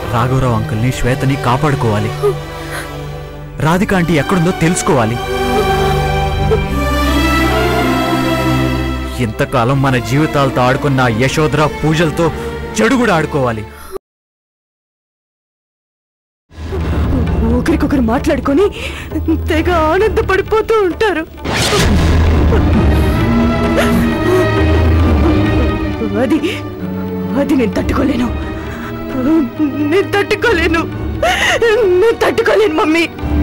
రాఘవరావు అంకుల్ని శ్వేతని కాపాడుకోవాలి. రాధిక ఆంటీ ఎక్కడుందో తెలుసుకోవాలి. ఇంతకాలం మన జీవితాలతో ఆడుకున్న యశోధర పూజలతో చెడు కూడా ఆడుకోవాలి. ఒకరికొకరు మాట్లాడుకొని తెగ ఆనందపడిపోతూ ఉంటారు. అది అది నేను తట్టుకోలేను. నేను తట్టుకోలేను. నేను తట్టుకోలేను మమ్మీ.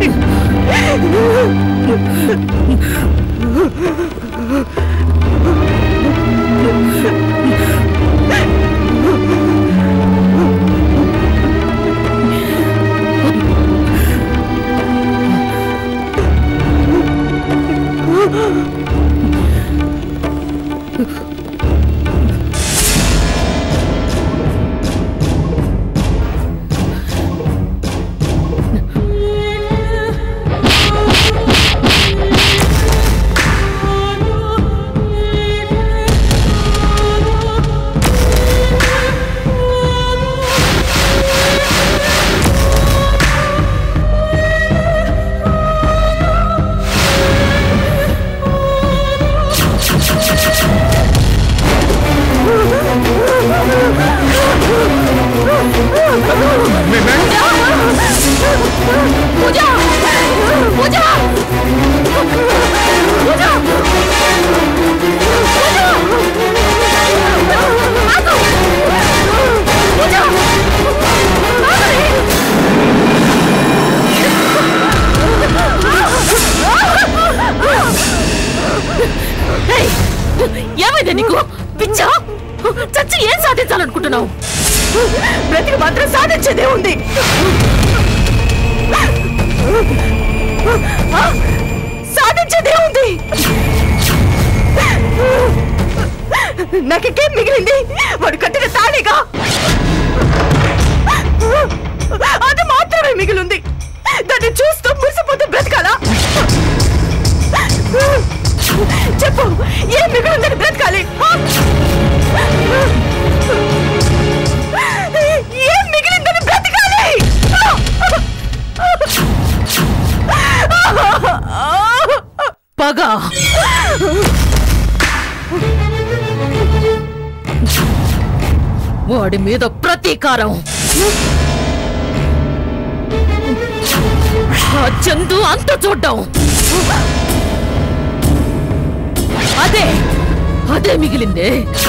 ఏమైంది నీకు? పిచ్చా? చచ్చి ఏం సాధించాలనుకుంటున్నావు? బ్రతికి మాత్రం సాధించేదే ఉంది. సాధించేదే ఉంది. నాకేం మిగిలింది? వాడు కట్టిన తాళిగా అది మాత్రమే మిగిలింది. దాన్ని చూస్తూ మురిసిపోతూ బ్రతకాలా? చెప్పు, ఏం మిగిలిందని బ్రతకాలి? ఏం మిగిలిందని బ్రతకాలి? పగ. వాడి మీద ప్రతీకారం. ఆ చందు అంత చూడ్డం. అదే అదే మిగిలిందే.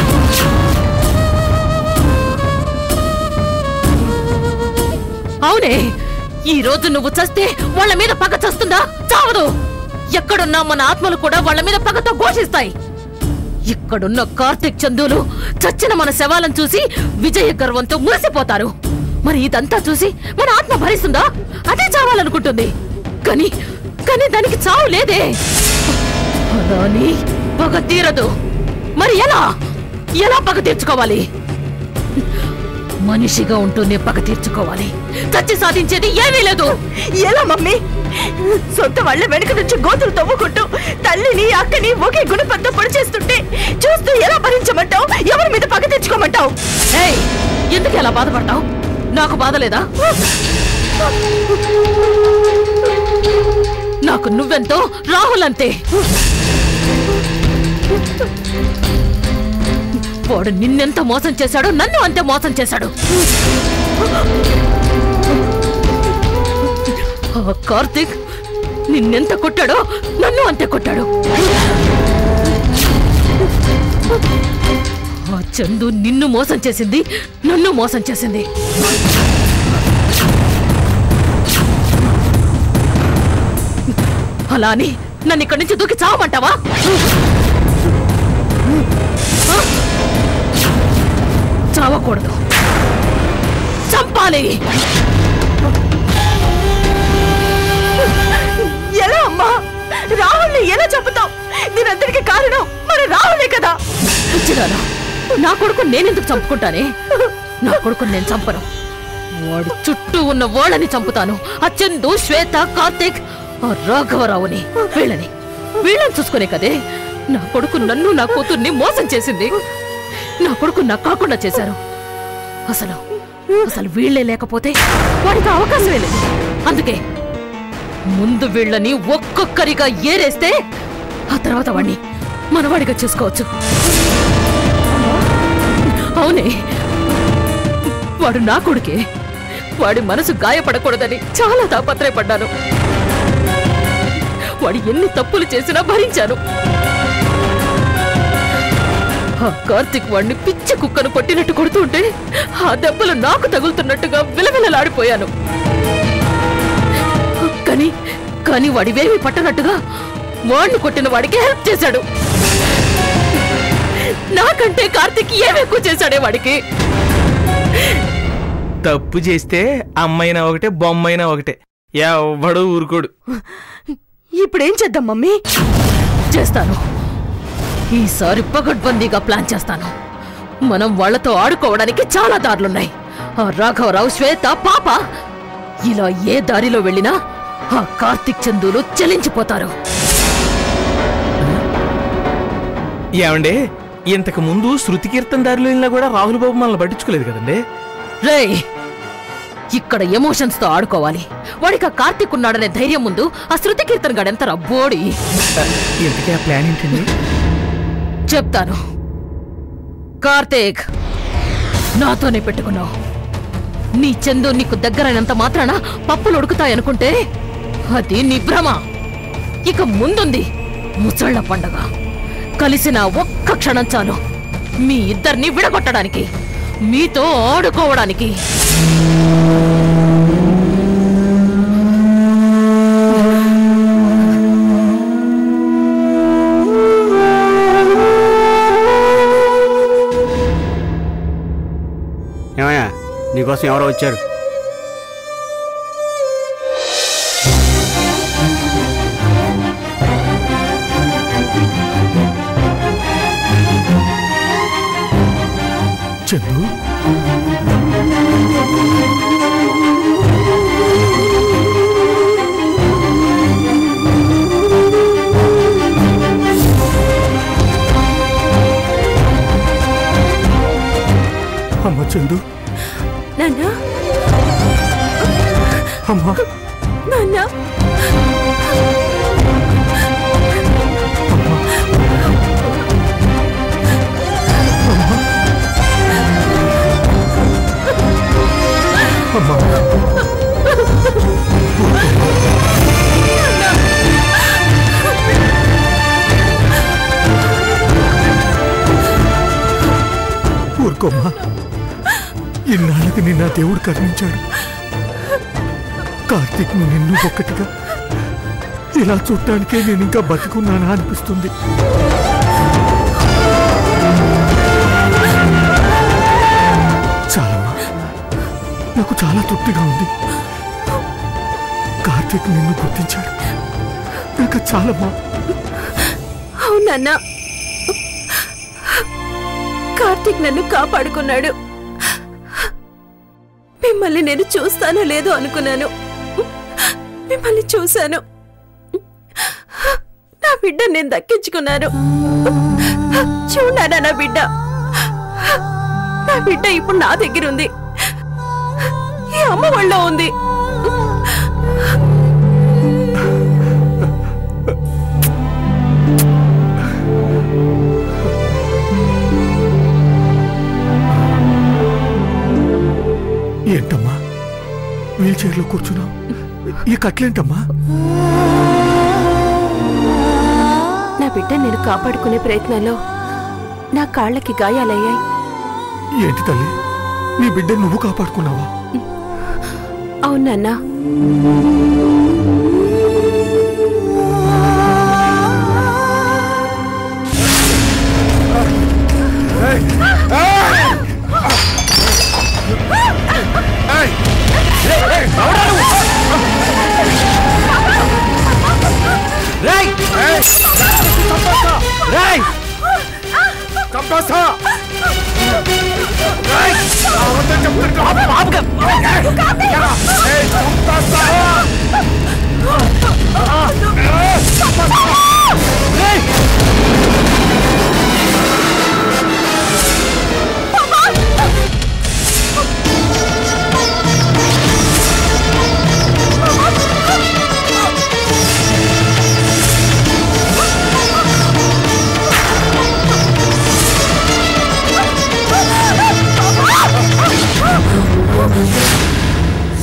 అవునే, ఈ రోజు నువ్వు చస్తే వాళ్ళ మీద పగ చస్తుందా? చావదు. ఎక్కడున్నా మన ఆత్మలు కూడా వాళ్ళ మీద పగతో ఘోషిస్తాయి. ఇక్కడున్న కార్తిక్ చందులు చచ్చిన మన శవాలను చూసి విజయ గర్వంతో మురిసిపోతారు. మరి ఇదంతా చూసి మన ఆత్మ భరిస్తుందా? అదే చావాలనుకుంటుంది. కానీ కానీ దానికి చావు లేదే. అలాని పగ తీరదు. మరి ఎలా ఎలా పగ తీర్చుకోవాలి? మనిషిగా ఉంటూనే పగ తీర్చుకోవాలి. చచ్చి సాధించేది ఏమీ లేదు. ఎలా మమ్మీ? సొంత వాళ్ళ వెనుక నుంచి గోతులు తవ్వుకుంటూ తల్లిని అక్కని ఒకే గుణపంతో పొడి చేస్తుంటే చూస్తూ ఎలా భరించమంటావు? ఎవరి మీద పగ తెచ్చుకోమంటావు? ఎందుకు ఎలా బాధపడతావు? నాకు బాధ లేదా? నాకు నువ్వెంతో రాహుల్ అంతే. వాడు నిన్నెంత మోసం చేశాడో నన్ను అంతే మోసం చేశాడు. కార్తిక్ నిన్నెంత కొట్టాడో నన్ను అంతే కొట్టాడు. ఆ చందు నిన్ను మోసం చేసింది, నన్ను మోసం చేసింది. అలా అని నన్ను ఇక్కడి నుంచి దూకి చావమంటావా? చావకూడదు, చంపాలి. ఎలా అమ్మా? రాహుల్ని ఎలా చంపుతావు? దీనంతటికి కారణం మరి రాహులే కదా. నా కొడుకు నేనెందుకు చంపుకుంటానే? నా కొడుకుని నేను చంపను. వాడు చుట్టూ ఉన్న వాళ్ళని చంపుతాను. ఆ చందు, శ్వేత, కార్తిక్, ఆ రాఘవరావుని, వీళ్ళని చూసుకునే కదే నా కొడుకు నన్ను నా కూతుర్ని మోసం చేసింది. నా కొడుకు నాకు కాకుండా చేశారు. అసలు వీళ్లే లేకపోతే వాడికి అవకాశమే లేదు. అందుకే ముందు వీళ్ళని ఒక్కొక్కరిగా ఏరేస్తే ఆ తర్వాత వాడిని మనవాడిగా చేసుకోవచ్చు. అవునే, వాడు నా కొడుకే. వాడి మనసు గాయపడకూడదని చాలా తాపత్రయపడ్డాను. వాడు ఎన్ని తప్పులు చేసినా భరించాను. ఆ కార్తీక్ వాడిని పిచ్చి కుక్కను కొట్టినట్టు కొడుతుంటే ఆ దెబ్బలు నాకు తగులుతున్నట్టుగా విలవిలలాడిపోయాను. కానీ వాడివేమీ పట్టనట్టుగా వాడిని కొట్టిన వాడికి హెల్ప్ చేశాడు. నాకంటే కార్తీక్ ఏమెక్కువ చేశాడే వాడికి. తప్పు చేస్తే అమ్మైనా ఒకటే బొమ్మైనా ఒకటే, ఎవడో ఊరుకోడు. ఇప్పుడేం చేద్దాం మమ్మీ? చేస్తాను. ఈసారి పగడ్బందీగా ప్లాన్ చేస్తాను. మనం వాళ్లతో ఆడుకోవడానికి చాలా దారులున్నాయి. ఆ రాఘవరావు, శ్వేత, పాప ఇలా ఏ దారిలో వెళ్ళినా ఆ కార్తీక్ చందులు చెలించిపోతారు. ఏమండే, ఇంతకు ముందు శృతి కీర్తన దారిలో వెళ్ళినా కూడా రాహుల్ బాబు మనల్ని పట్టించుకోలేదు కదండి. రేయ్, ఇక్కడ ఎమోషన్స్ తో ఆడుకోవాలి. వాడికి ఆ కార్తీక్ ఉన్నాడనే ధైర్యం ముందు ఆ శృతి కీర్తన గడెంత రబ్బోడి. ఇంతకీ ఆ ప్లాన్ ఏంటండి? చెప్తాను. కార్తీక్, నాతోనే పెట్టుకున్నావు. నీ చందు నీకు దగ్గరైనంత మాత్రాన పప్పులు ఉడుకుతాయనుకుంటే అది నీ భ్రమ. ఇక ముందుంది ముసళ్ల పండగ. కలిసిన ఒక్క క్షణం చాలు మీ ఇద్దరిని విడగొట్టడానికి, మీతో ఆడుకోవడానికి. ఏమయ్యా, నీకోసం ఎవరో వచ్చారు. చందు, అమ్మ చందు. నాన్నా, అమ్మా, నాన్నా, అమ్మా, ఊరుకోమ్మా. ఇన్నాళ్ళకి నిన్న దేవుడు కరుణించాడు. కార్తీక్ నిన్ను ఒక్కటిగా ఇలా చూడటానికే నేను ఇంకా బతికున్నానా అనిపిస్తుంది. చాలమ్మా, నాకు చాలా తృప్తిగా ఉంది. కార్తీక్ నిన్ను గుర్తించాడు. నాకు చాలమ్మా. అవునన్నా, కార్తీక్ నన్ను కాపాడుకున్నాడు. మిమ్మల్ని నేను చూస్తానో లేదో అనుకున్నాను. మిమ్మల్ని చూశాను. నా బిడ్డ నేను దక్కించుకున్నాను. చూడానా నా బిడ్డ? నా బిడ్డ ఇప్పుడు నా దగ్గర ఉంది. ఈ అమ్మ ఒళ్ళో ఉంది. ఏంటమ్మా వీల్ చైర్లో కూర్చున్నావు? ఈ కట్లేంటమ్మా? నా బిడ్డ నేను కాపాడుకునే ప్రయత్నంలో నా కాళ్ళకి గాయాలయ్యాయి. ఏంటి తల్లి, నీ బిడ్డ నువ్వు కాపాడుకున్నావా? అవునన్నా.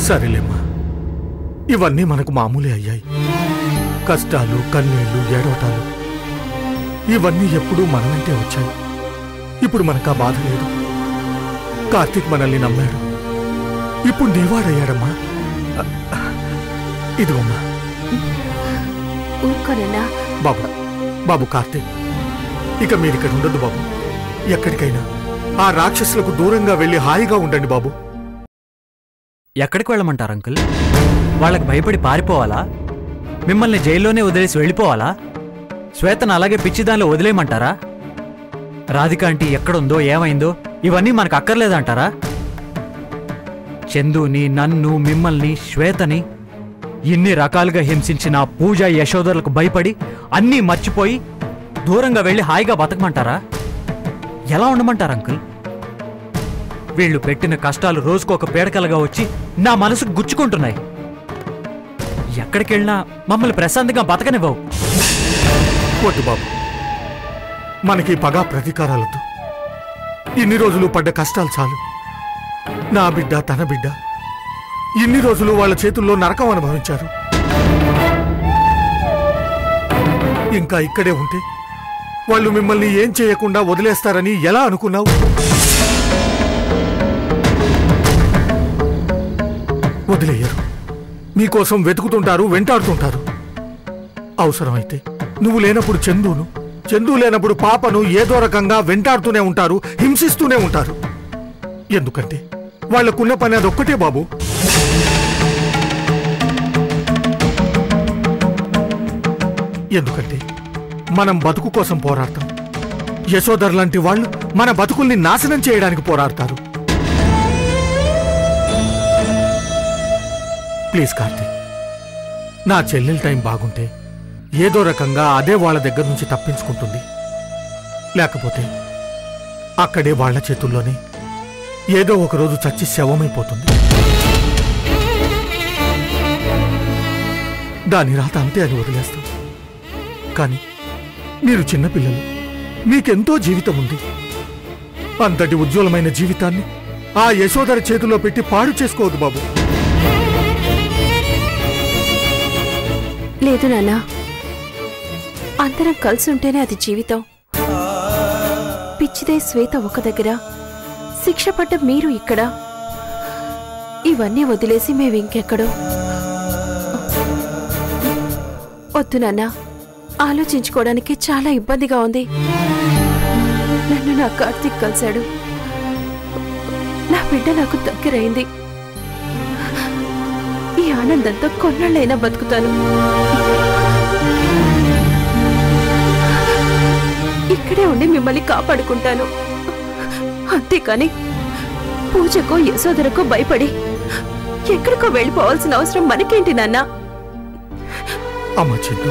సరేలేమ్మా, ఇవన్నీ మనకు మామూలే అయ్యాయి. కష్టాలు, కన్నీళ్లు, ఏడవటాలు ఇవన్నీ ఎప్పుడూ మన వెంటే వచ్చాయి. ఇప్పుడు మనకు ఆ బాధ లేదు. కార్తీక్ మనల్ని నమ్మాడు. ఇప్పుడు నీవాడయ్యాడమ్మా. ఇదిగోమ్మా. బాబు, బాబు కార్తీక్, ఇక మీరిక్కడ ఉండదు బాబు. ఎక్కడికైనా ఆ రాక్షసులకు దూరంగా వెళ్లి హాయిగా ఉండండి బాబు. ఎక్కడికి వెళ్ళమంటారు అంకుల్? వాళ్ళకి భయపడి పారిపోవాలా? మిమ్మల్ని జైల్లోనే వదిలేసి వెళ్ళిపోవాలా? శ్వేతను అలాగే పిచ్చిదానిలో వదిలేయమంటారా? రాధిక ఆంటీ ఎక్కడుందో, ఏమైందో ఇవన్నీ మనకు అక్కర్లేదంటారా? చందుని, నన్ను, మిమ్మల్ని, శ్వేతని ఇన్ని రకాలుగా హింసించిన పూజ, యశోదరులకు భయపడి అన్నీ మర్చిపోయి దూరంగా వెళ్ళి హాయిగా బతకమంటారా? ఎలా ఉండమంటారు అంకుల్? వీళ్ళు పెట్టిన కష్టాలు రోజుకొక పీడకలుగా వచ్చి నా మనసుకు గుచ్చుకుంటున్నాయి. ఎక్కడికెళ్ళినా మమ్మల్ని ప్రశాంతంగా బతకనివ్వవు. వద్దు బాబు, మనకి పగా ప్రతీకారాలొద్దు. ఇన్ని రోజులు పడ్డ కష్టాలు చాలు. నా బిడ్డ, తన బిడ్డ ఇన్ని రోజులు వాళ్ళ చేతుల్లో నరకం అనుభవించారు. ఇంకా ఇక్కడే ఉంటే వాళ్ళు మిమ్మల్ని ఏం చేయకుండా వదిలేస్తారని ఎలా అనుకున్నావు? వదిలేయరు. మీకోసం వెతుకుతుంటారు, వెంటాడుతుంటారు. అవసరమైతే నువ్వు లేనప్పుడు చందును, చందు లేనప్పుడు పాపను ఏదో రకంగా వెంటాడుతూనే ఉంటారు, హింసిస్తూనే ఉంటారు. ఎందుకంటే వాళ్లకున్న పని అదొక్కటే బాబు. ఎందుకంటే మనం బతుకు కోసం పోరాడతాం. యశోదర్ లాంటి వాళ్ళు మన బతుకుల్ని నాశనం చేయడానికి పోరాడతారు. ప్లీజ్ కార్తీక్, నా చెల్లెల టైం బాగుంటే ఏదో రకంగా అదే వాళ్ళ దగ్గర నుంచి తప్పించుకుంటుంది. లేకపోతే అక్కడే వాళ్ల చేతుల్లోనే ఏదో ఒకరోజు చచ్చి శవమైపోతుంది. దాని రాత అంతే అని వదిలేస్తాం. కానీ మీరు చిన్నపిల్లలు, మీకెంతో జీవితం ఉంది. అంతటి ఉజ్వలమైన జీవితాన్ని ఆ యశోదర చేతిలో పెట్టి పాడు చేసుకోవద్దు బాబు. లేదు నాన్నా, అందరం కలిసి ఉంటేనే అది జీవితం. పిచ్చిదే శ్వేత ఒక దగ్గర, శిక్ష పడ్డ మీరు ఇక్కడ. ఇవన్నీ వదిలేసి మేమింకెక్కడో. వద్దు నాన్నా, ఆలోచించుకోవడానికి చాలా ఇబ్బందిగా ఉంది. నన్ను నా కార్తీక్ కలిశాడు. నా బిడ్డ నాకు దగ్గరైంది. ఈ ఆనందంతో కొన్నాళ్ళైనా బతుకుతాను. ఇక్కడే ఉండి మిమ్మల్ని కాపాడుకుంటాను. అంతేకాని పూజకో యశోదరకో భయపడి ఎక్కడికో వెళ్ళిపోవాల్సిన అవసరం మనకేంటి నాన్న? అమ్మా చందు.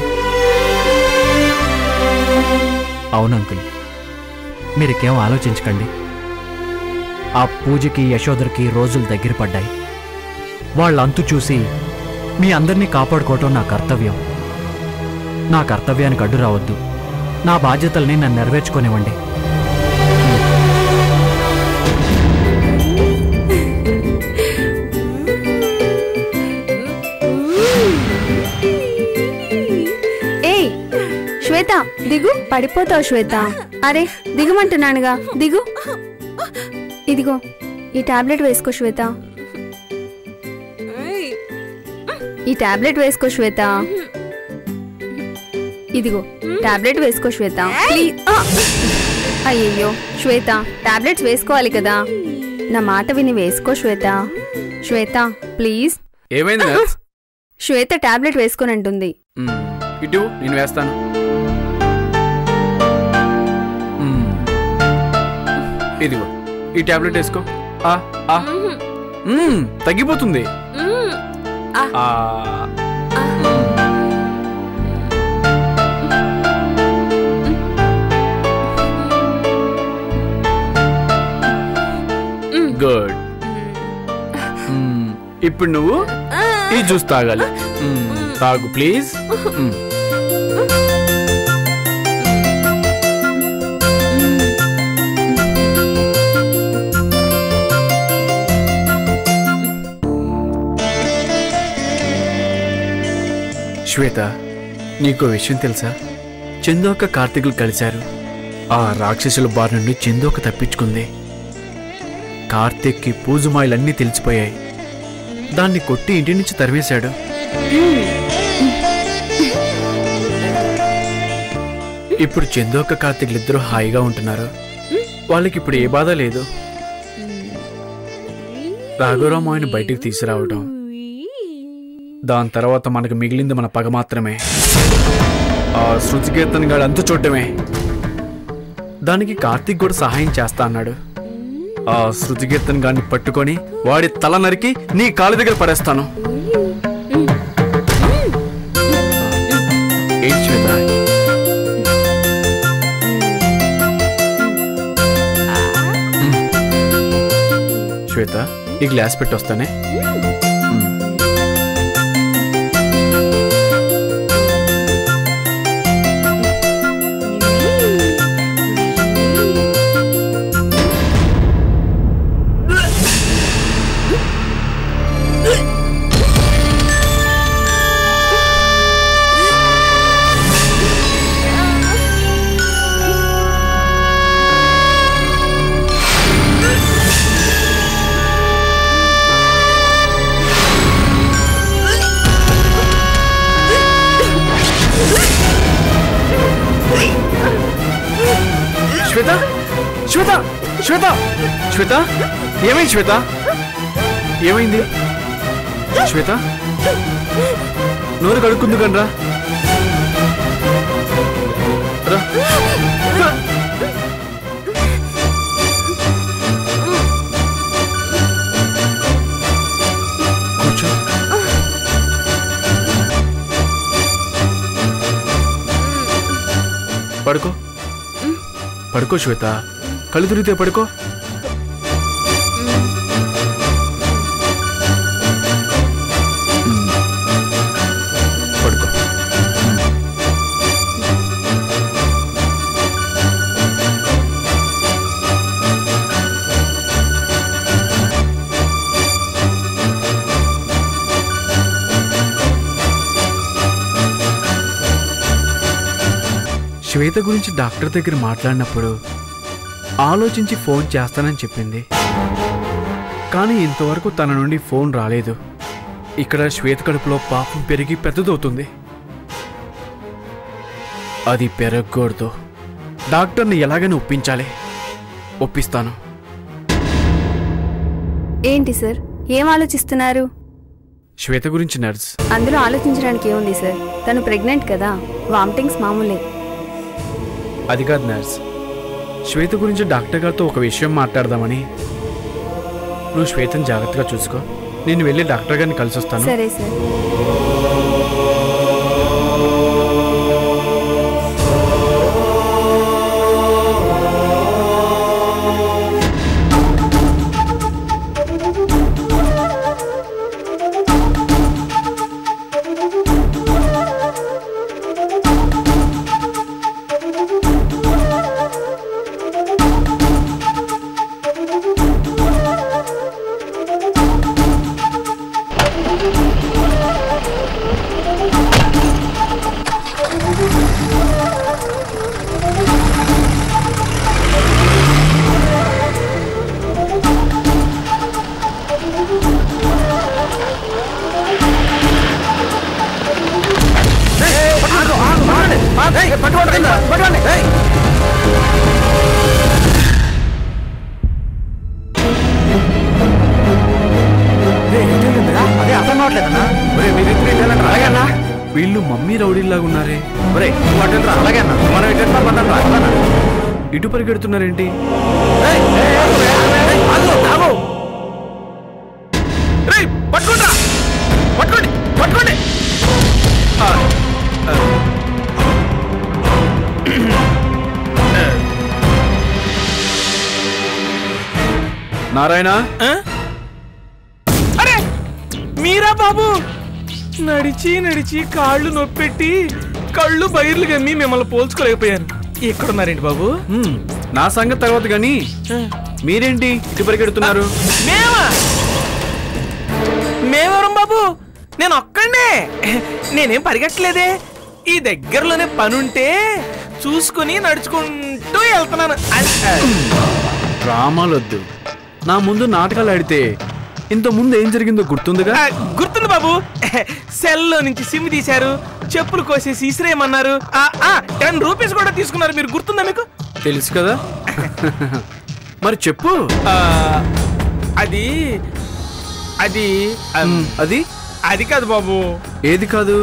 అవును అంకుల్, మీరికేం ఆలోచించకండి. ఆ పూజకి, యశోదరికి రోజులు దగ్గర పడ్డాయి. వాళ్ళంతు చూసి మీ అందరినీ కాపాడుకోవటం నా కర్తవ్యం. నా కర్తవ్యానికి అడ్డు రావద్దు. నా బాధ్యతల్ని నన్ను నెరవేర్చుకోనివ్వండి. ఏయ్ శ్వేత, దిగు. పడిపోతావు శ్వేత. అరే దిగమంటున్నానుగా, దిగు. ఇదిగో ఈ టాబ్లెట్ వేసుకో శ్వేత. ఈ టాబ్లెట్ వేసుకో శ్వేత. ఇదిగో టాబ్లెట్ వేసుకో శ్వేత. అయ్యయ్యో శ్వేత, టాబ్లెట్స్ వేసుకోవాలి కదా. నా మాట విని వేసుకో శ్వేత. శ్వేత ప్లీజ్. ఏమైంది? శ్వేత టాబ్లెట్ వేసుకొని అంటుంది. ఇటు నేను వేస్తాను. ఇదిగో ఈ టాబ్లెట్ వేసుకో. తగ్గిపోతుంది. గుడ్. ఇప్పుడు నువ్వు ఈ జ్యూస్ తాగాలి. తాగు ప్లీజ్. శ్వేత, నీకో విషయం తెలుసా? చందోక కార్తీకులు కలిశారు. ఆ రాక్షసుల బారి నుండి చందోక తప్పించుకుంది. కార్తీక్కి పూజమాయిలన్నీ తెలిసిపోయాయి. దాన్ని కొట్టి ఇంటి నుంచి తరివేశాడు. ఇప్పుడు చందోక కార్తీకులిద్దరూ హాయిగా ఉంటున్నారు. వాళ్ళకి ఇప్పుడు ఏ బాధ లేదు. రాఘవరావు ఆయన బయటికి తీసుకురావడం, దాని తర్వాత మనకు మిగిలింది మన పగ మాత్రమే. ఆ శృతికీర్తన్ గాడు అంతు చూడటమే. దానికి కార్తీక్ కూడా సహాయం చేస్తా అన్నాడు. ఆ శృతికీర్తన్ గాడిని పట్టుకొని వాడి తల నరికి నీ కాలు దగ్గర పడేస్తాను. ఏం శ్వేత? శ్వేత, ఈ గ్లాస్ పెట్టి వస్తానే. శ్వేత, శ్వేత, శ్వేత, శ్వేత, ఏమైంది శ్వేత? ఏమైంది శ్వేత? నోరు కడుక్కుంది కనరా. కూర్చో. పడుకో, పడుకో శ్వేత. కళ్ళు తిరిగితే పడుకో. పడుకో. శ్వేత గురించి డాక్టర్ దగ్గర మాట్లాడినప్పుడు ఆలోచించి ఫోన్ చేస్తానని చెప్పింది. కానీ ఇంతవరకు తన నుండి ఫోన్ రాలేదు. ఇక్కడ శ్వేత కడుపులో పాపం పెరిగి పెద్దదవుతుంది. అది పెరగకూడదు. డాక్టర్ని ఎలాగైనా ఒప్పించాలి. ఒప్పిస్తాను. ఏంటి సార్, ఏం ఆలోచిస్తున్నారు? శ్వేత గురించి నర్స్. అందులో ఆలోచించడానికి ఏముంది సార్? తను ప్రెగ్నెంట్ కదా, వామిటింగ్స్ మామూలే. అది కాదు నర్స్, శ్వేత గురించి డాక్టర్ గారితో ఒక విషయం మాట్లాడదామని. నువ్వు శ్వేతను జాగ్రత్తగా చూసుకో. నేను వెళ్ళి డాక్టర్ గారిని కలిసి వస్తాను. సరే సార్. వీళ్ళు మమ్మీ రౌడీలాగా ఉన్నారే. ఇటు పరిగెడుతున్నారేంటి? నారాయణ, అరే మీరా బాబు? నడిచి నడిచి కాళ్ళు నొప్పెట్టి కళ్ళు బైర్లు గమ్మి మిమ్మల్ని పోల్చుకోలేకపోయాను. ఎక్కడున్నారేంటి బాబు? నా సంగతి తర్వాత గాని మీరేంటి ఇటు పరిగెడుతున్నారు? మేమెవరం బాబు? నేను ఒక్కడే, నేనేం పరిగెట్టలేదే. ఈ దగ్గరలోనే పనుంటే చూసుకుని నడుచుకుంటూ వెళ్తున్నాను. డ్రామాలొద్దు, నా ముందు నాటకాలు ఆడితే ఇంత ముందు ఏం జరిగిందో గుర్తుందిగా? గుర్తుంది బాబు. సెల్లో నుంచి సిమ్ తీశారు, చెప్పులు కోసేసి ఇసిరేయమన్నారు, 10 రూపీస్ కూడా తీసుకున్నారు. మీరు గుర్తుందా మీకు? తెలుసు కదా. మరి చెప్పు. అది అది అది అది కాదు బాబు. ఏది కాదు?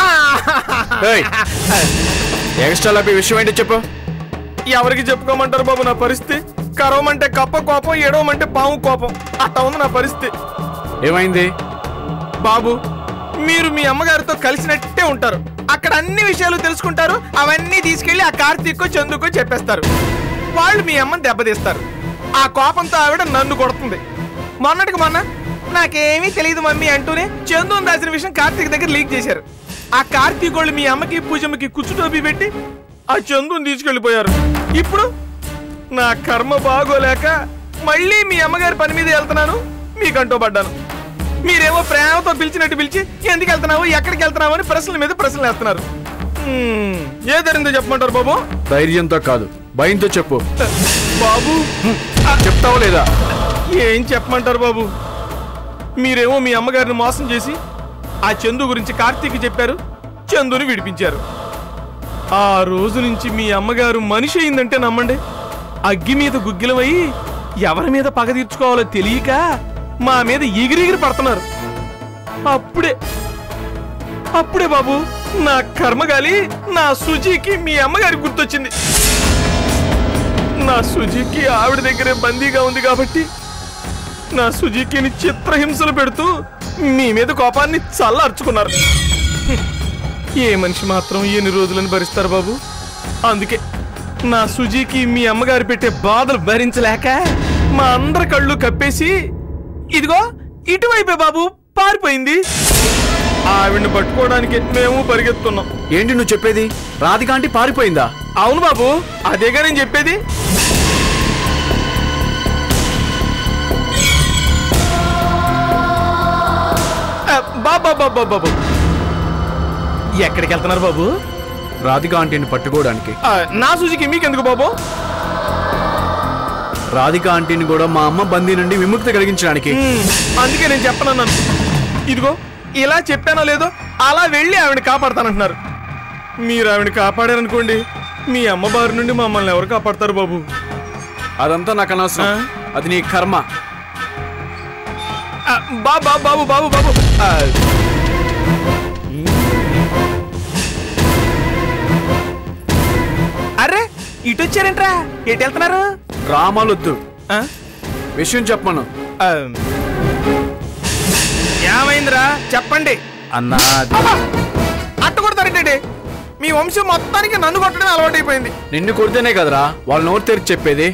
ఎక్స్ట్రా లాపి విషయం ఏంటో చెప్పు. ఎవరికి చెప్పుకోమంటారు బాబు నా పరిస్థితి? కరవమంటే కప్ప కోపం, ఏడవమంటే పాము కోపం, అట్లా ఉంది నా పరిస్థితి. ఏమైంది బాబు? మీరు మీ అమ్మగారితో కలిసినట్టే ఉంటారు, అక్కడ అన్ని విషయాలు తెలుసుకుంటారు, అవన్నీ తీసుకెళ్లి ఆ కార్తీక్కో చందుకో చెప్పేస్తారు. వాళ్ళు మీ అమ్మని దెబ్బతీస్తారు. ఆ కోపంతో ఆవిడ నన్ను కొడుతుంది. మొన్నటికి మొన్న నాకేమీ తెలియదు మమ్మీ అంటూనే చందుని దాచిన విషయం కార్తీక్ దగ్గర లీక్ చేశారు. ఆ కార్తీక్ వాళ్ళు మీ అమ్మకి పూజమ్మకి కుచ్చుటోపి పెట్టి ఆ చందుని తీసుకెళ్లిపోయారు. ఇప్పుడు నా కర్మ బాగోలేక మళ్ళీ మీ అమ్మగారి పని మీద వెళ్తున్నాను, మీకంటూ పడ్డాను. మీరేమో ప్రేమతో పిలిచినట్టు పిలిచి ఎందుకు వెళ్తున్నావు, ఎక్కడికి వెళ్తున్నావు అని ప్రశ్నల మీద ప్రశ్నలు వేస్తున్నారు. ఏ ధరిందో చెప్పమంటారు బాబు? ధైర్యంతో కాదు, భయంతో చెప్పు. బాబు చెప్తావా లేదా? ఏం చెప్పమంటారు బాబు? మీరేమో మీ అమ్మగారిని మోసం చేసి ఆ చందు గురించి కార్తీక్ చెప్పారు, చందుని విడిపించారు. ఆ రోజు నుంచి మీ అమ్మగారు మనిషి అయిందంటే నమ్మండి, అగ్గి మీద గుగ్గిలమై ఎవరి మీద పగ తీర్చుకోవాలో తెలియక మా మీద ఎగిరిగిరి పడుతున్నారు. అప్పుడే బాబు నా కర్మగాలి నా సుజీకి మీ అమ్మగారి గుర్తొచ్చింది. నా సుజీకి ఆవిడ దగ్గరే బందీగా ఉంది కాబట్టి నా సుజీకిని చిత్రహింసలు పెడుతూ మీ మీద కోపాన్ని చల్లార్చుకున్నారు. ఏ మనిషి మాత్రం ఎన్ని రోజులని భరిస్తారు బాబు? అందుకే నా సుజీకి మీ అమ్మగారు పెట్టే బాధలు భరించలేక మా అందరి కళ్ళు కప్పేసి ఇదిగో ఇటువైపే బాబు పారిపోయింది. ఆవిడ్ని పట్టుకోవడానికి మేము పరిగెత్తున్నాం. ఏంటి నువ్వు చెప్పేది? రాధిక ఆంటీ పారిపోయిందా? అవును బాబు, అదేగా నేను చెప్పేది. బాబు ఎక్కడికి వెళ్తున్నారు బాబు? రాధిక ఆంటీని పట్టుకోవడానికి. నా సుజీకి మీకెందుకు బాబు? రాధిక ఆంటీని కూడా మా అమ్మ బందీ నుండి విముక్తి కలిగించడానికి. అందుకే నేను చెప్పనన్నాను. ఇదిగో ఇలా చెప్పానో లేదో అలా వెళ్ళి ఆవిడని కాపాడతానంటున్నారు. మీరు ఆవిడని కాపాడారనుకోండి, మీ అమ్మ బారి నుండి మమ్మల్ని ఎవరు కాపాడతారు బాబు? అదంతా నాకు అనవసరం, అది నీ కర్మ. బాబు బాబు బాబు బాబు అరే ఇటు వచ్చారేంట్రా? ఎటు వెళ్తున్నారు? డ్రామాలొద్దు, విషయం చెప్పను. ఏమైందిరా చెప్పండి అన్నా. అట్ట కొడతారేంటండి? మీ వంశం మొత్తానికి నన్ను కొట్టడం అలవాటైపోయింది. నిన్ను కొడితేనే కదరా వాళ్ళు నోరు తెరిచి చెప్పేది.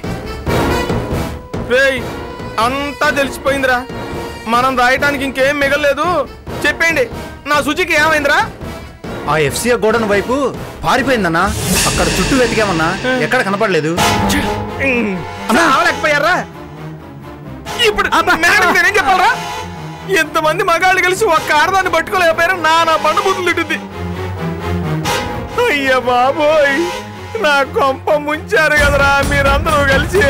రేయ్ అంతా తెలిసిపోయిందిరా, మనం రాయటానికి ఇంకేం మిగలలేదు. చెప్పండి, నా సుజీకి ఏమైందిరా? ఆ ఎఫ్సీఏ గోడౌన్ వైపు పారిపోయిందన్నా. అక్కడ చుట్టూ వెతికామన్నా, ఎక్కడ కనపడలేదు. అవలేకపోయారా? ఇప్పుడు మేడం నేనేం చెప్పాలరా? ఎంతమంది మగాళ్ళు కలిసి ఒక్క ఆడదాన్ని పట్టుకోలేకపోయారా? నా పండు బుద్ధులు తిట్టింది. అయ్య బాబోయ్, నా కొంప ముంచారు కదరా మీరందరూ కలిసి.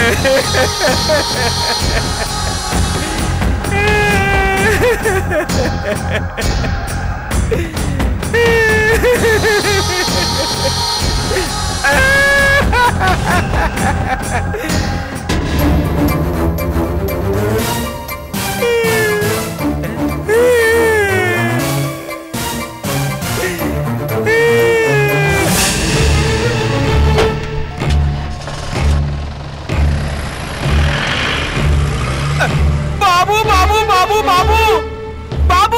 బాబు బాబు బాబు బాబు బాబు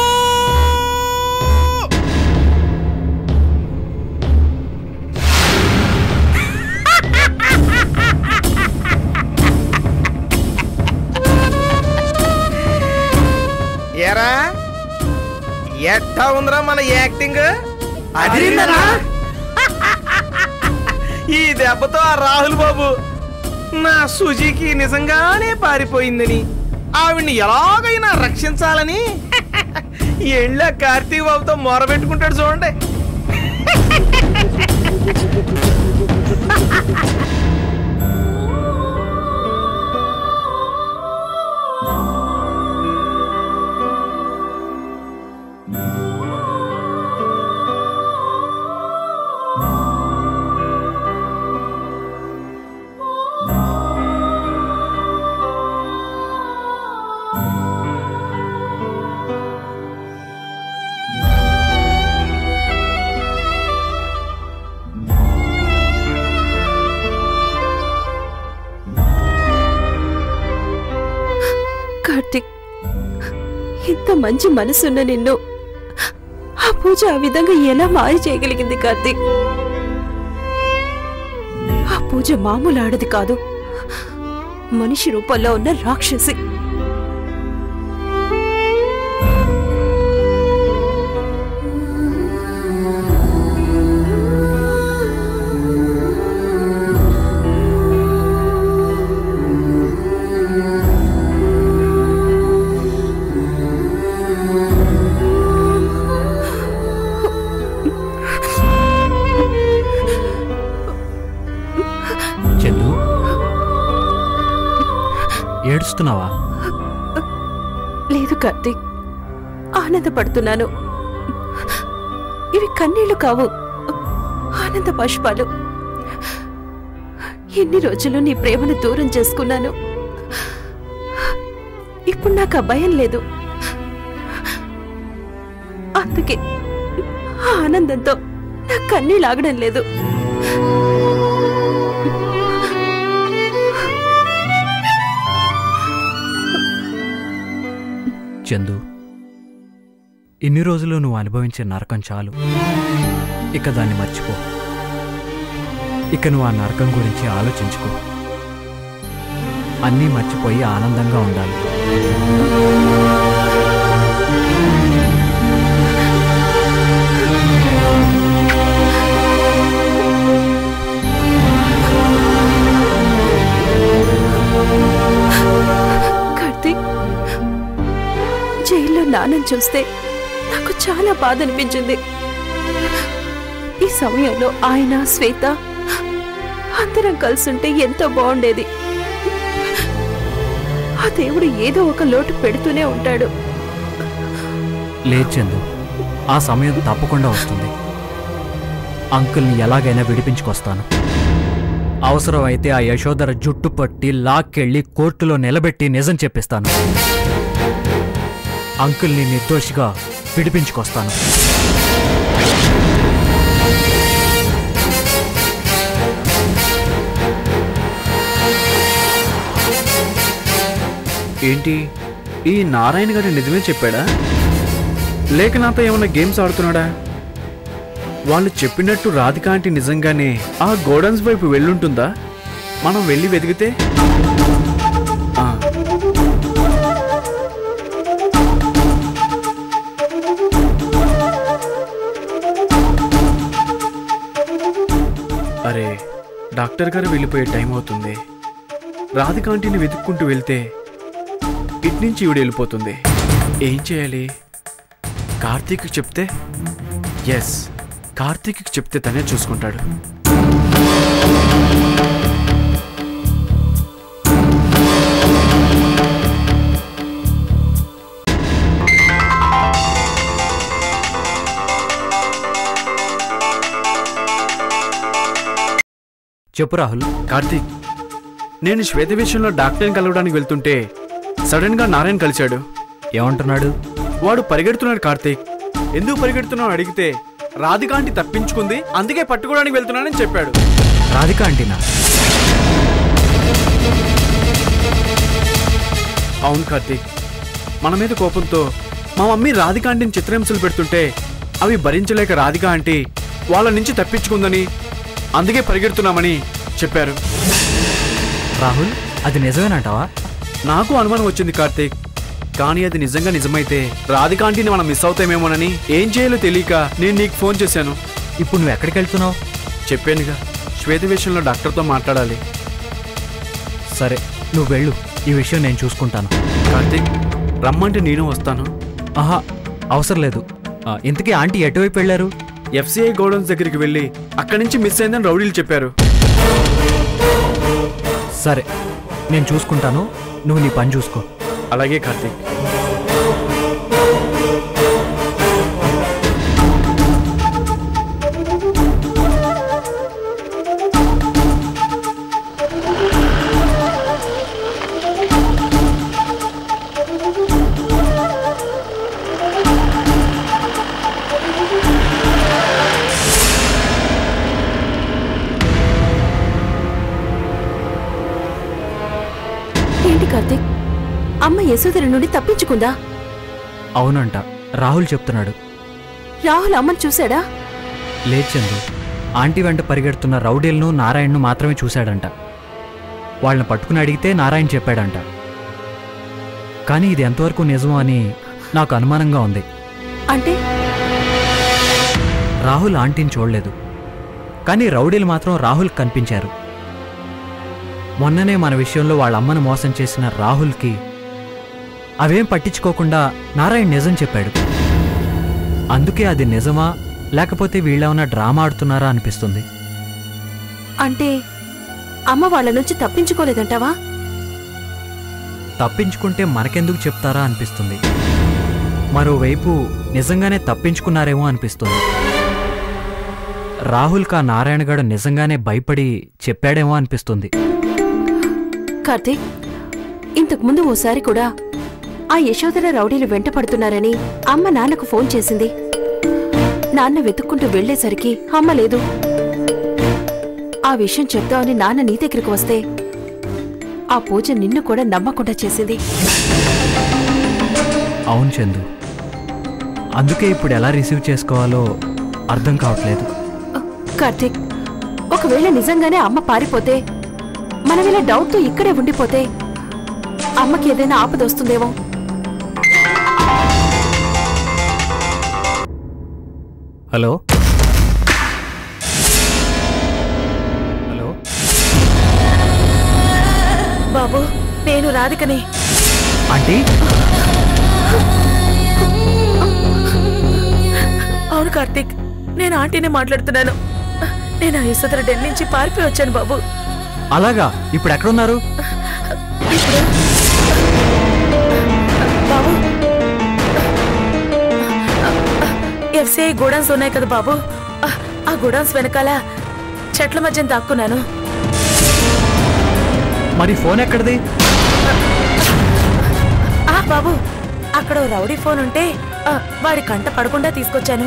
ఏరా ఎట్టా ఉందిరా మన యాక్టింగ్? అదిరిందనా? ఈ దెబ్బతో ఆ రాహుల్ బాబు నా సుజీకి నిజంగానే పారిపోయిందని, ఆవిడ్ని ఎలాగైనా రక్షించాలని ఎళ్ళ కార్తీక్ బాబుతో మొర పెట్టుకుంటాడు చూడండి. కార్తిక్, ఇంత మంచి మనసున్న నిన్ను ఆ పూజ ఆ విధంగా ఎలా మాయ చేయగలిగింది కార్తిక్? ఆ పూజ మామూలు ఆడది కాదు, మనిషి రూపంలో ఉన్న రాక్షసి. ఏడుస్తున్నావా? లేదు కార్తీక్, ఆనందపడుతున్నాను. ఇవి కన్నీళ్లు కావు, ఆనంద బాష్పాలు. ఎన్ని రోజులు నీ ప్రేమను దూరం చేసుకున్నాను. ఇప్పుడు నాకు ఆ భయం లేదు. అందుకే ఆ ఆనందంతో నా కన్నీళ్ళు ఆగడం లేదు. చందు, ఇన్ని రోజులు నువ్వు అనుభవించే నరకం చాలు. ఇక దాన్ని మర్చిపో. ఇక నువ్వు ఆ నరకం గురించి ఆలోచించుకో. అన్నీ మర్చిపోయి ఆనందంగా ఉండాలి. కార్తీక్, జైల్లో నాన్నని చూస్తే నాకు చాలా బాధ అనిపించింది. ఈ సమయంలో ఆయన, శ్వేత అందరం కలిసుంటే ఎంతో బాగుండేది. ఆ దేవుడు ఏదో ఒక లోటు పెడుతూనే ఉంటాడు. లేదు చందు, ఆ సమయం తప్పకుండా వస్తుంది. అంకుల్ని ఎలాగైనా విడిపించుకొస్తాను. అవసరమైతే ఆ యశోధర జుట్టు పట్టి లాక్కెళ్ళి కోర్టులో నిలబెట్టి నిజం చెప్పిస్తాను. అంకుల్ని నిర్దోషిగా విడిపించుకొస్తాను. ఏంటి, ఈ నారాయణ గారి నిజమే చెప్పాడా, లేక నాతో ఏమన్నా గేమ్స్ ఆడుతున్నాడా? వాళ్ళు చెప్పినట్టు రాధిక ఆంటీ నిజంగానే ఆ గోడౌన్స్ వైపు వెళ్ళుంటుందా? మనం వెళ్ళి వెతికితే అరే, డాక్టర్ గారు వెళ్ళిపోయే టైం అవుతుంది. రాధిక ఆంటీని వెతుక్కుంటూ వెళ్తే ఇట్నుంచి ఈవిడ వెళ్ళిపోతుంది. ఏం చేయాలి? కార్తీక్ చెప్తే? ఎస్, కార్తీక్ చెప్తే తనే చూసుకుంటాడు. చెప్పు రాహుల్. కార్తీక్, నేను శ్వేత విషయంలో డాక్టర్ని కలవడానికి వెళ్తుంటే సడన్ గా నారాయణ కలిశాడు. ఏమంటున్నాడు? వాడు పరిగెడుతున్నాడు. కార్తీక్, ఎందుకు పరిగెడుతున్నావు అడిగితే రాధిక ఆంటీ తప్పించుకుంది, అందుకే పట్టుకోవడానికి వెళ్తున్నానని చెప్పాడు. రాధిక ఆంటీనా? అవును కార్తీక్, మన మీద కోపంతో మా మమ్మీ రాధిక ఆంటీని చిత్రహింసలు పెడుతుంటే అవి భరించలేక రాధిక ఆంటీ వాళ్ళ నుంచి తప్పించుకుందని, అందుకే పరిగెడుతున్నామని చెప్పారు. రాహుల్, అది నిజమేనంటావా? నాకు అనుమానం వచ్చింది కార్తీక్, కానీ అది నిజంగా నిజమైతే రాధిక ఆంటీని మనం మిస్ అవుతామేమోనని ఏం చేయాలో తెలియక నేను నీకు ఫోన్ చేశాను. ఇప్పుడు నువ్వు ఎక్కడికి వెళ్తున్నావు? చెప్పానుగా, శ్వేత విషయంలో డాక్టర్తో మాట్లాడాలి. సరే, నువ్వు వెళ్ళు. ఈ విషయం నేను చూసుకుంటాను. కార్తీక్, రమ్మంటే నేను వస్తాను. ఆహా, అవసరం లేదు. ఇంతకీ ఆంటీ ఎటువైపు వెళ్ళారు? ఎఫ్సిఐ గోడౌన్స్ దగ్గరికి వెళ్ళి అక్కడి నుంచి మిస్ అయిందని రౌడీలు చెప్పారు. సరే, నేను చూసుకుంటాను, నువ్వు నీ పని చూసుకో. అలాగే కార్తీక్. ఏంటి కార్తీక్, అమ్మ యశోధర నుండి తప్పించుకుందా? అవునంట, రాహుల్ చెప్తున్నాడు. రాహుల్ అమ్మని చూశాడా? లేదు చందు, ఆంటీ వెంట పరిగెడుతున్న రౌడీలను నారాయణను మాత్రమే చూశాడంట. వాళ్ళని పట్టుకుని అడిగితే నారాయణ చెప్పాడంట. కానీ ఇది ఎంతవరకు నిజమో అని నాకు అనుమానంగా ఉంది. అంటే రాహుల్ ఆంటీని చూడలేదు, కానీ రౌడీలు మాత్రం రాహుల్ కనిపించారు. మొన్ననే మన విషయంలో వాళ్ళ అమ్మను మోసం చేసిన రాహుల్కి అవేం పట్టించుకోకుండా నారాయణ నిజం చెప్పాడు. అందుకే అది నిజమా లేకపోతే వీళ్ళేమన్నా డ్రామా ఆడుతున్నారా అనిపిస్తుంది. అంటే అమ్మ వాళ్ళ నుంచి తప్పించుకోలేదంటావా? తప్పించుకుంటే మనకెందుకు చెప్తారా అనిపిస్తుంది. మరోవైపు నిజంగానే తప్పించుకున్నారేమో అనిపిస్తుంది. రాహుల్కా నారాయణగాడు నిజంగానే భయపడి చెప్పాడేమో అనిపిస్తుంది. కార్తీక్, ఇంతకుముందు ఓసారి కూడా ఆ యశోధర రౌడీలు వెంట పడుతున్నారని అమ్మ నాన్నకు ఫోన్ చేసింది. నాన్న వెతుక్కుంటూ వెళ్లేసరికి అమ్మ లేదు. ఆ విషయం చెప్తామని నాన్న నీ దగ్గరికి వస్తే ఆ పూజ నిన్ను కూడా నమ్మకుండా చేసింది. అవును చందు, అందుకే ఇప్పుడు ఎలా రిసీవ్ చేసుకోవాలో అర్థం కావట్లేదు. కార్తీక్, ఒకవేళ నిజంగానే అమ్మ పారిపోతే, మనం ఇలా డౌట్తో ఇక్కడే ఉండిపోతే అమ్మకి ఏదైనా ఆపదొస్తుందేమో. హలో హలో బాబు, నేను రాధికని. ఆంటీ? అవును కార్తీక్, నేను ఆంటీనే మాట్లాడుతున్నాను. నేను ఆ యశోధర ఢిల్లీ నుంచి పారిపోయి వచ్చాను బాబు. అలాగా? ఇప్పుడు ఎక్కడున్నారు? బాబు, ఎఫ్సిఐ గోడౌన్స్ ఉన్నాయి కదా బాబు, ఆ గోడౌన్స్ వెనకాల చెట్ల మధ్య దాక్కున్నాను. మరి ఫోన్ ఎక్కడిది? బాబు, అక్కడ రౌడీ ఫోన్ ఉంటే వాడి కంట పడకుండా తీసుకొచ్చాను.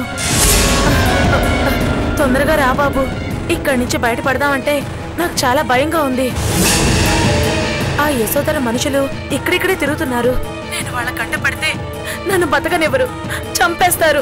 తొందరగా రా బాబు, ఇక్కడి నుంచి బయటపడదామంటే నాకు చాలా భయంగా ఉంది. ఆ యశోధర మనుషులు ఇక్కడిక్కడే తిరుగుతున్నారు. నేను వాళ్ళ కంట పడితే నన్ను బతకనివ్వరు, చంపేస్తారు.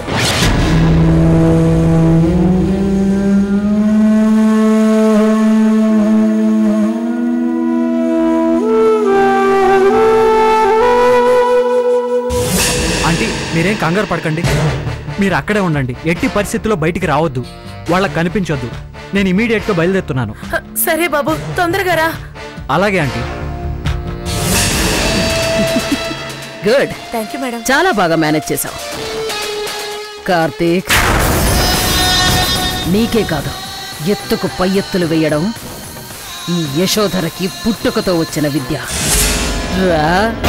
ఆంటీ, మీరేం కంగారు పడకండి, మీరు అక్కడే ఉండండి. ఎట్టి పరిస్థితుల్లో బయటికి రావద్దు, వాళ్ళకి కనిపించొద్దు. నేను ఇమీడియట్గా బయలుదేరుతున్నాను. సరే బాబు, తొందరగా రా. అలాగే aunty. Good, thank you madam. చాలా బాగా మేనేజ్ చేశావు కార్తీక్. నీకే కాదు, ఎత్తుకు పై ఎత్తులు వేయడం ఈ యశోధరకి పుట్టుకతో వచ్చిన విద్య. రా.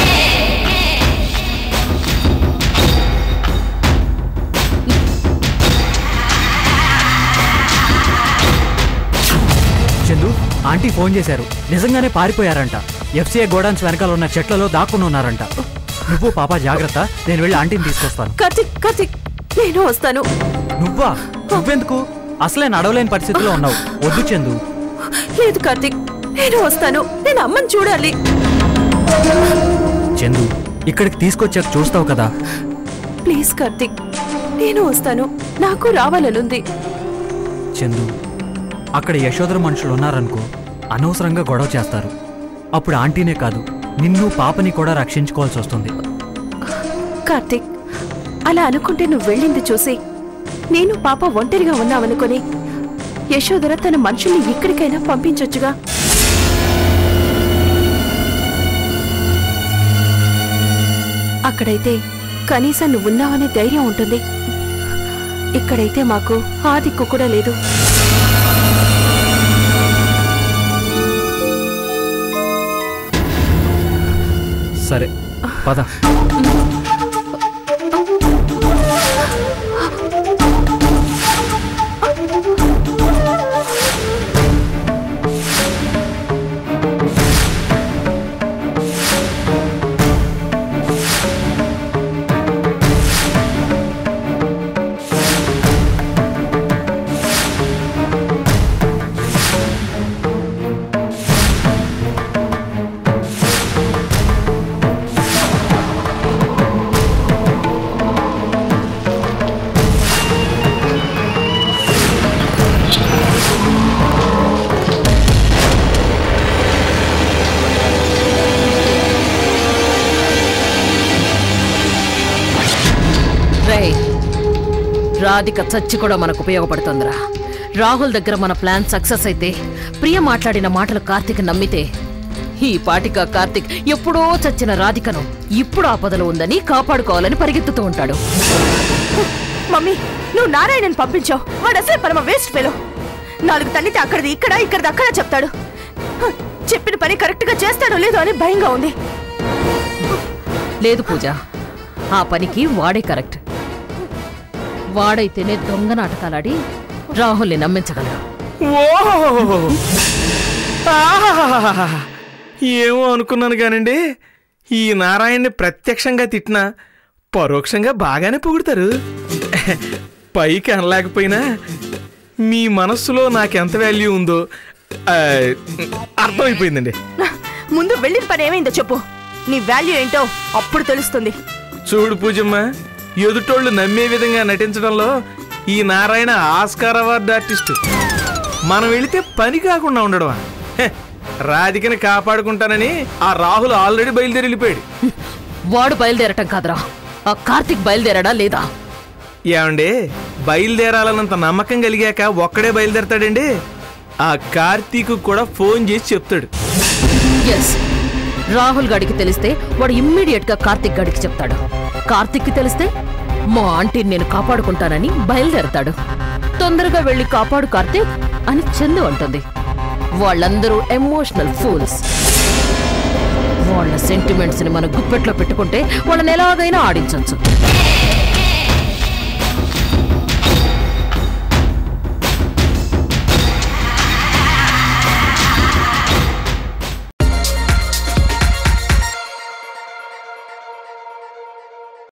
చందు, ఆంటీ ఫోన్ చేశారు. నిజంగానే పారిపోయారంట. ఎఫ్సిఐ గోడౌన్స్ వెనకాల ఉన్న చెట్లలో దాక్కుని ఉన్నారంట. నువ్వు పాప జాగ్రత్త, నేను వెళ్ళి ఆంటీని తీసుకొస్తాను. కార్తీక్, కార్తీక్, నేను వస్తాను. నువ్వా? నువ్వెందుకు? అసలే నడవలేని పరిస్థితిలో ఉన్నావు. వద్దు చందు. లేదు కార్తీక్, నేను వస్తాను. నేను అమ్మని చూడాలి. చందు, ఇక్కడికి తీసుకొచ్చాక చూస్తావు కదా. ప్లీజ్ కార్తీక్, నేను వస్తాను. నాకు రావాలనుంది. చందు, అక్కడ యశోధర మనుషులు ఉన్నారనుకో, అనవసరంగా గొడవ చేస్తారు. అప్పుడు ఆంటీనే కాదు, నిన్ను పాపని కూడా రక్షించుకోవాల్సి వస్తుంది. కార్తీక్, అలా అనుకుంటే నువ్వు వెళ్ళింది చూసి నేను పాప ఒంటరిగా ఉన్నావనుకొని యశోధర తన మనుషుల్ని ఇక్కడికైనా పంపించొచ్చుగా. అక్కడైతే కనీసం నువ్వున్నావనే ధైర్యం ఉంటుంది. ఇక్కడైతే మాకు ఆ దిక్కు కూడా లేదు. సరే పద. రాధిక చచ్చి కూడా మనకు ఉపయోగపడుతుందిరా. రాహుల్ దగ్గర మన ప్లాన్ సక్సెస్ అయితే, ప్రియ మాట్లాడిన మాటలు కార్తీక్ నమ్మితే, ఈ పాటిక కార్తీక్ ఎప్పుడో చచ్చిన రాధికను ఇప్పుడు ఆపదలో ఉందని కాపాడుకోవాలని పరిగెత్తుతూ ఉంటాడు. మమ్మీ, నువ్వు నారాయణని పంపించావు. వాడు అసలు పరమ వేస్ట్ ఫెలో. 4 తల్లితే అక్కడిది ఇక్కడ, ఇక్కడిది అక్కడ చెప్తాడు. చెప్పిన పని కరెక్ట్ గా చేస్తాడో లేదో అని భయంగా ఉంది. లేదు పూజ, ఆ పనికి వాడే కరెక్ట్. వాడైతేనే దొంగ నాటకాలాడి రాహుల్ని నమ్మించగలడు. ఏమో అనుకున్నాను కానండి, ఈ నారాయణ్ని ప్రత్యక్షంగా తిట్టినా పరోక్షంగా బాగానే పొగుడతారు. పైకి అనలేకపోయినా మీ మనస్సులో నాకెంత వాల్యూ ఉందో అర్థమైపోయిందండి. ముందు వెళ్ళిన పని ఏమైందో చెప్పు. నీ వాల్యూ ఏంటో అప్పుడు తెలుస్తుంది. చూడు పూజమ్మ, ఎదుటోళ్ళు నమ్మే విధంగా నటించడంలో ఈ నారాయణ ఆస్కార్ అవార్డు ఆర్టిస్టు. మనం వెళితే పని కాకుండా ఉండడమా? రాధికని కాపాడుకుంటానని ఆ రాహుల్ ఆల్రెడీ బయలుదేరి వెళ్ళిపోయాడు. వాడు బయలుదేరటం కాదురా, ఆ కార్తీక్ బయలుదేరాడా లేదా? ఏమండి, బయలుదేరాలన్నంత నమ్మకం కలిగాక ఒక్కడే బయలుదేరతాడండి? ఆ కార్తీక్ కూడా ఫోన్ చేసి చెప్తాడు. ఎస్, రాహుల్ గడికి తెలిస్తే వాడు ఇమ్మీడియట్ గా కార్తీక్ గడికి చెప్తాడు. కార్తీక్ కి తెలిస్తే మా ఆంటీని నేను కాపాడుకుంటానని బయలుదేరతాడు. తొందరగా వెళ్లి కాపాడు కార్తీక్ అని చందు అంటుంది. వాళ్ళందరూ ఎమోషనల్ ఫూల్స్. వాళ్ళ సెంటిమెంట్స్ ని మన గుప్పెట్లో పెట్టుకుంటే వాళ్ళని ఎలాగైనా ఆడించవచ్చు.